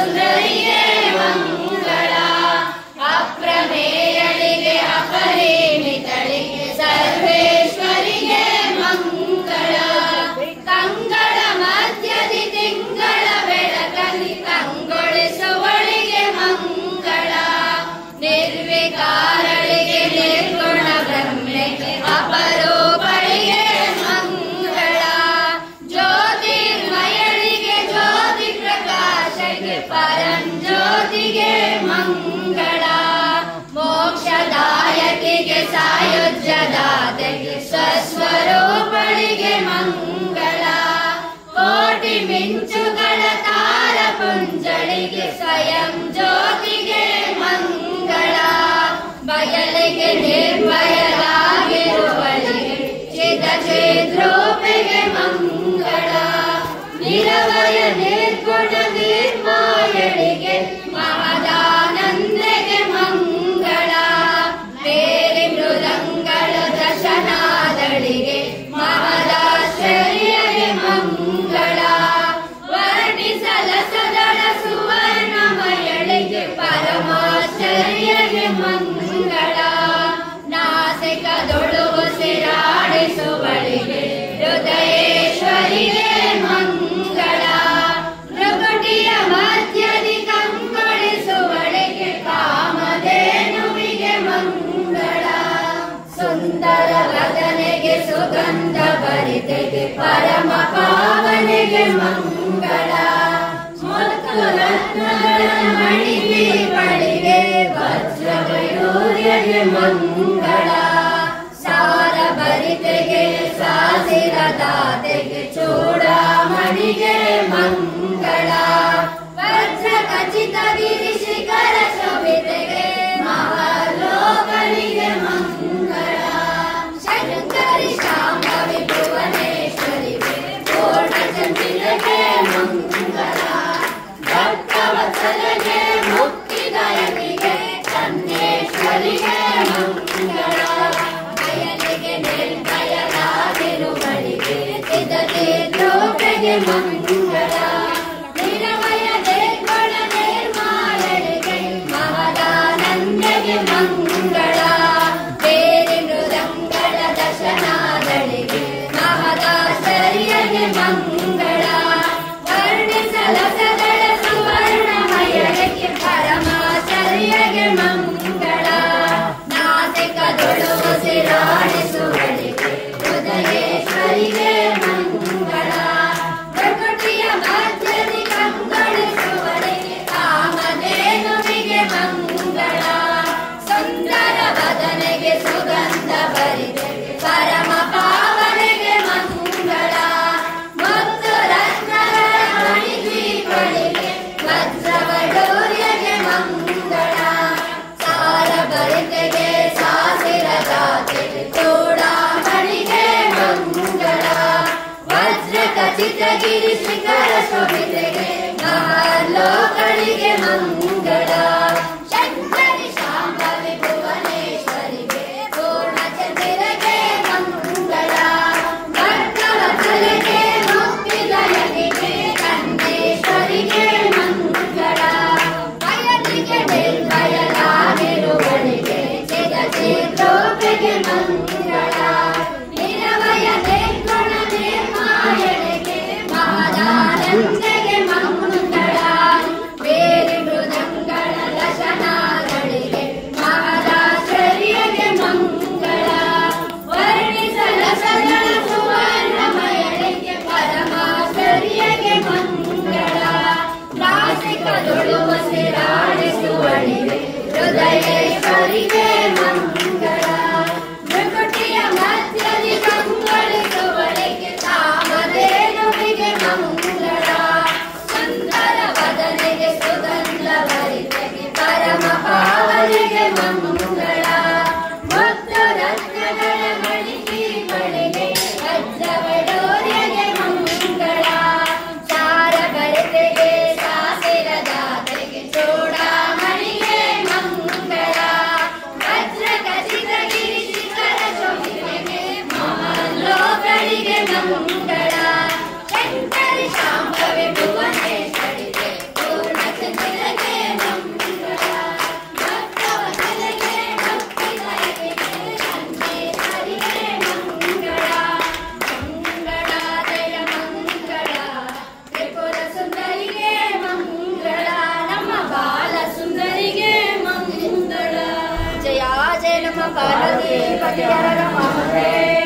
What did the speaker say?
ಸುಂದರಿಗೆ ಮಂಗಳ, ಅಪ್ರಮೇಯಳಿಗೆ ಅಪರಿಮಿತಳಿಗೆ ಸರ್ವೇಶ್ವರಿಗೆ ಮಂಗಳ. ಕಂಗಳ ಮಧ್ಯದಿ ತಿಂಗಳ ಬೆಳಕಲ್ಲಿ ಕಂಗೊಳಿಸುವಳಿಗೆ ಮಂಗಳ. ನಿರ್ವಿಕಾರಳಿಗೆ ನಿರ್ಗುಣ ಬ್ರಹ್ಮೆಗೆ ಅಪರೂಪಳಿಗೆ ಮಂಗಳ. ಜ್ಯೋತಿರ್ಮಯಳಿಗೆ ಜ್ಯೋತಿ ಪ್ರಕಾಶಕ್ಕೆ ಪರಂಜ್ಯೋತಿಗೆ ಮಂಗಳ. ಮೋಕ್ಷದಾಯಕಿಗೆ ಸಾಯುಜ್ಯದಾತೆಗೆ ಸ್ವಸ್ವರೂಪಳಿಗೆ ಮಂಗಳ. ಕೋಟಿ ಮಿಂಚುಗಳ ತಾರಪುಂಜಳಿಗೆ ಸ್ವಯಂ ಜ್ಯೋತಿಗೆ ಮಂಗಳ. ಬಯಲಿಗೆ ನಿರ್ಭಯರಾಗಿರುವಳಿಗೆ ಚಿದ ಚಿದ್ರೂಪಿಗೆ ಮಂಗಳ. ನಿರವಯ ನಿರ್ಗುಣ ನಿರ್ಮಾಯಳಿಗೆ ಮಹದಾನಂದಗೆ ಮಂಗಳ. ಬೇರೆ ಮೃದಂಗಳ ದಶನಾದಳಿಗೆ ಮಹದಾಶ್ಚರ್ಯಗೆ ಮಂಗಳ. ವರ್ಣಿಸಲಸದಳ ಸುವರ್ಣಮಯಳಿಗೆ ಪರಮಾಶ್ಚರ್ಯಗೆ ಮಂಗಳ. ನಾಸಿಕದೊಳು ಉಸಿರಾಡಿಸುವಳಿಗೆ ಹೃದಯೇಶ್ವರಿಗೆ ಮಂಗಳ. ಮೃಗುಟಿಯ ಮಧ್ಯದಿ ಕಂಗೊಳಿಸುವಳಿಗೆ ಕಾಮಧೇನುವಿಗೆ ಮಂಗಳ. ಸುಂದರ ವದನೆಗೆ ಸುಗಂಧ ಭರಿತೆಗೆ ಪರಮ ಪಾವನೆಗೆ ಮಂಗಳ. ಮುತ್ತು ರತ್ನಗಳ ಮಣಿಬೀಪಳಿಗೆ ವಜ್ರವೈಡೂರ್ಯಗೆ ಮಂಗಳ. ಸಾರ ಭರಿತೆಗೆ ಸಾಸಿರದಾತೆಗೆ ಚೂಡಾಮಣಿಗೆ ಮಂಗಳ. ವಜ್ರ ಖಚಿತ ಗಿರಿ ಶಿಖರ ಶೋಭಿತೆಗೆ ಮಹಾಲೋಕನಿಗೆ ಮಂಗಳ. ಶಂಕರಿ ಶಾಂಭವಿ ಭುವನೇಶ್ವರಿಗೆ ಪೂರ್ಣಚಂದ್ರಿಕೆ ಮಂಗಳ. ಭಕ್ತವತ್ಸಲಗೆ ಮುಕ್ತಿದಾಯಕಿಗೆ ಚನ್ನೇಶ್ವರಿಗೆ ಮಂಗಳ. ಬಯಲಿಗೆ ನಿರ್ಭಯರಾಗಿರುವಳಿಗೆ ಚಿದಚಿದ್ರೂಪಿಗೆ ಮಂಗಳ. ನಿರವಯ ನಿರ್ಗುಣ ನಿರ್ಮಾಯಳಿಗೆ ಮಹದಾನಂದಗೆ ಮಂಗಳ. ಬೇರೆ ಮೃದಂಗಳ ದಶನಾದಳಿಗೆ ಮಹದಾಶ್ಚರ್ಯಗೆ ಮಂಗಳ. ವರ್ಣಿಸಲಸದಳ ಸುವರ್ಣಮಯಳಿಗೆ ಪರಮಾಶ್ಚರ್ಯಗೆ ಮಂಗಳ. ನಾಸಿಕದೊಳು ಉಸಿರಾಡಿಸುವಳಿಗೆ ಹೃದಯೇಶ್ವರಿಗೆ ಮಂಗಳ. ಪ್ರಕೃತಿಯ ಮಧ್ಯದಿ ಕಂಗೊಳಿಸುವಳಿಗೆ ಕಾಮಧೇನುವಿಗೆ ಮಂಗಳ. ಸುಂದರ ವದನೆಗೆ ಸುಗಂಧ ಭರಿತೆಗೆ ಪರಮ ಪಾವನೆಗೆ ಮಂಗಳ. ಮುತ್ತು ರತ್ನಗಳ ಮಣಿದ್ವೀಪಳಿಗೆ ವಜ್ರವೈಡೂರ್ಯಗೆ ಮಂಗಳ. ಸಾರ ಭರಿತೆಗೆ ಸಾಸಿರದಾತೆಗೆ ಚೂಡಾಮಣಿಗೆ ಮಂಗಳ. ವಜ್ರ ಖಚಿತ ಗಿರಿ ಶಿಖರ ಶೋಭಿತೆಗೆ ಮಹಾಲೋಕನಿಗೆ ಮಂಗಳ. ಶಂಕರಿ ಶಾಂಭವಿ ಭುವನೇಶ್ವರಿಗೆ ಪೂರ್ಣಚಂದ್ರಿಕೆ ಮಂಗಳ. ಭಕ್ತವತ್ಸಲಗೆ ಮುಕ್ತಿದಾಯಕಿಗೆ ಚನ್ನೇಶ್ವರಿಗೆ ಮಂಗಳ. ಬಯಲಿಗೆ ನಿರ್ಭಯರಾಗಿರುವಳಿಗೆ ಚಿದಚಿದ್ರೂಪಿಗೆ ಮಂಗಳ. ನಿರವಯ ನಿರ್ಗುಣ ನಿರ್ಮಾಯಳಿಗೆ ಮಹದಾನಂದಗೆ ಮಂಗಳ. ಬೇರೆ ಮೃದ ಯಮ ಪಾರ್ವತಿ ಪತಿಯರ ನಮಃ